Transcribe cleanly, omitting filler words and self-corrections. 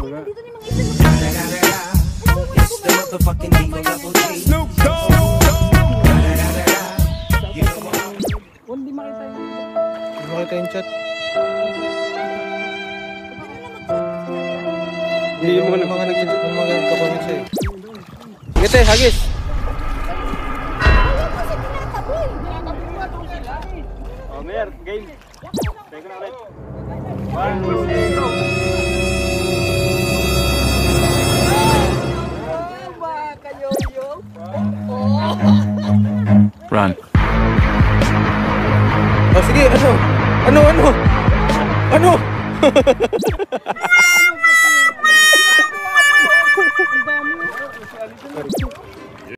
Nandito na yung mga isa. Snoop Dogg! Hindi makita yung... Hindi makita yung chat. Hindi yung mga nag-chat ng mga nagkakomment sa'yo. Sige te, hagis! Oh, Mayor, game. Teka na ulit. Run. Oh, sige, ano? Ano?